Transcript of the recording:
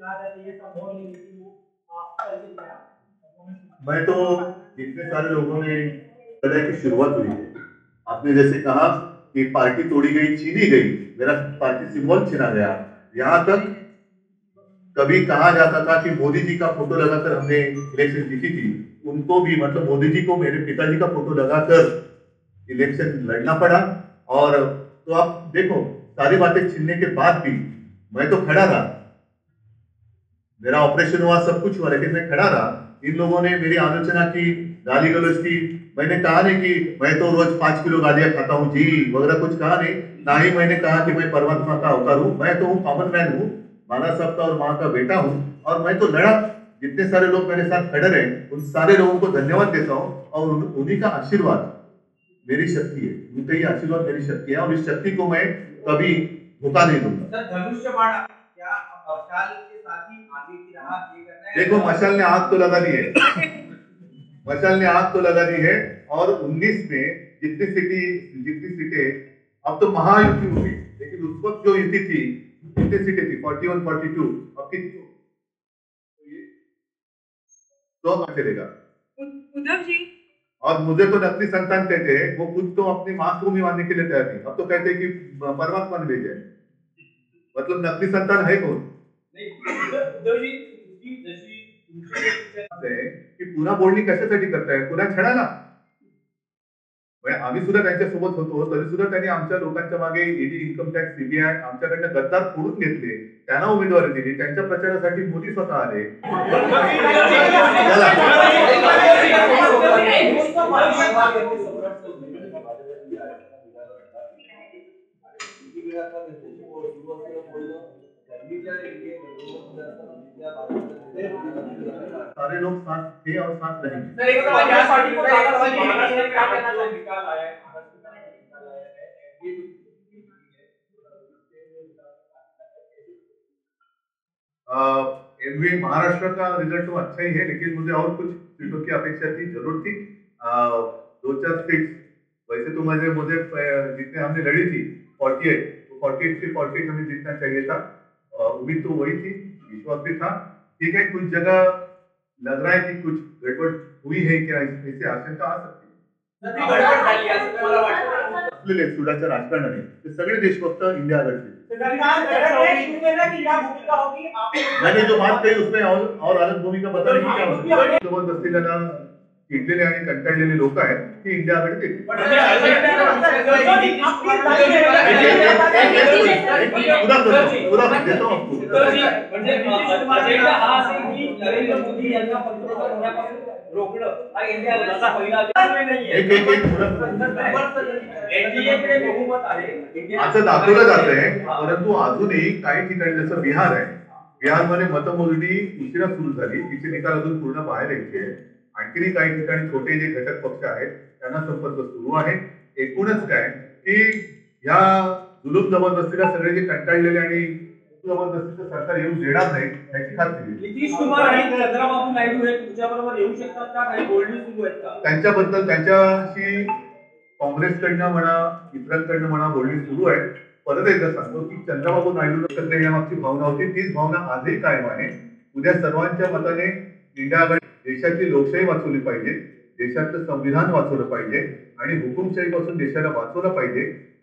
मैं तो जितने सारे लोगों ने तरह की शुरुआत हुई है, आपने जैसे कहा कि पार्टी तोड़ी गई, छीनी गई, मेरा पार्टी सिंबल छीना गया। यहाँ तक कभी कहा जाता था कि मोदी जी का फोटो लगाकर हमने इलेक्शन जीती थी, उनको भी मतलब मोदी जी को मेरे पिताजी का फोटो लगाकर इलेक्शन लड़ना पड़ा। और तो आप देखो, सारी बातें छीनने के बाद भी मैं तो खड़ा रहा, मेरा ऑपरेशन हुआ, सब कुछ हुआ, लेकिन मैं खड़ा रहा। इन लोगों ने मेरी आलोचना की, गाली गलौज की। मैंने कहा नहीं कि मैं तो रोज 5 किलो गालियां खाता हूँ जी वगैरह, कुछ कहा नहीं। ना ही मैंने कहा कि मैं परमात्मा का अवतार हूँ। मैं तो हूँ कॉमन मैन हूँ, माना साहब का और माँ का बेटा हूँ। और मैं तो लड़ा, जितने सारे लोग मेरे साथ खड़े रहे उन सारे लोगों को धन्यवाद देता हूँ। और उन्हीं का आशीर्वाद मेरी शक्ति है, उनका ही आशीर्वाद मेरी शक्ति है, और इस शक्ति को मैं कभी धोखा नहीं दूंगा। धनुष्य बाण क्या मशाल के साथ ही आगे की राह ये करना है? देखो, मशाल ने आग तो लगा दी है, मशाल ने आग तो लगा दी है। और 19 में जितनी सीटें, अब तो महायुति हुई, लेकिन उस वक्त जो युति थी, कितनी सीटें थी? 41, 42। अब कितनी? तो चलेगा उद्धव जी। और मुझे तो नकली संतान कहते हैं, वो खुद तो अपनी माँ को भी मानने के लिए तैयार नहीं, अब तो कहते हैं कि परमात्मा ने भेजा है। मतलब नकली संतान है कौन? की पुन्हा बोलणी कशासाठी करताय? पुन्हा छळाला. आम्ही सुद्धा त्यांच्यासोबत होतो, तरी सुद्धा त्यांनी आमच्या लोकांच्या मागे ईडी, इन्कम टॅक्स, सीबीआय आमच्याकडनं गद्दार फोडून घेतले, त्यांना उमेदवारी दिली, त्यांच्या प्रचारासाठी मोदी स्वतः आले. सारे लोग साथ थे और साथ रहेंगे। एमवी महाराष्ट्र का रिजल्ट तो अच्छा ही है, लेकिन मुझे और कुछ सीटों की अपेक्षा थी, जरूर थी। 2-4 सीट वैसे तो मुझे जितने हमने लड़ी थी 48, तो 48 से 48 हमें जीतना चाहिए था। उम्मीद तो वही थी, विश्वास भी था। ठीक है, कुछ जगह लग रहा है कि कुछ गड़बड़ हुई है क्या, इससे आशंका आ सकती है। सुडाचं राजकारण आहे, ते सगळे देशभक्त इंडिया आघाडीचे। मैंने जो बात कही उसमें और अलग भूमिका बताने की क्या आवश्यकता? जबरदस्तीला ना चिडलेले आणि कंटाळलेले लोक आहेत की इंडिया आघाडीत येतील. देतो नरेंद्र मोदी यांना पंतप्रधान होण्यापासून रोखलं हा इंडिया आघाडीचा पहिला बहुमत आहे असं दाखवलं जात आहे. परंतु अजूनही काही ठिकाणी जसं बिहार आहे, बिहारमध्ये मतमोजणी उशिरा सुरू झाली, तिचे निकाल अजून पूर्ण बाहेर यायचे आहेत. आणखी काही ठिकाणी छोटे जे घटक पक्ष आहेत त्यांना संपर्क सुरू आहे. एकूणच काय की या जुलूम जबरदस्तीला सगळे जे कंटाळलेले आणि जबरदस्तीचं सरकार येऊ देणार नाही याची खात्री. नितीश कुमार आणि चंद्रबाबू नायडू हे तुमच्याबरोबर येऊ शकतात का? काही बोलणी सुरू आहेत का? त्यांच्याबद्दल त्यांच्याशी काँग्रेसकडनं म्हणा, इतरांकडनं म्हणा बोलणी सुरू आहे. परत एकदा सांगतो की चंद्रबाबू नायडू एकत्र येण्यामागची भावना होती, तीच भावना आजही कायम आहे. उद्या सर्वांच्या मताने इंडिया आघाडी देशाची लोकशाही वाचवली पाहिजे, देशाचं संविधान वाचवलं पाहिजे आणि हुकुमशाहीपासून देशाला वाचवलं पाहिजे.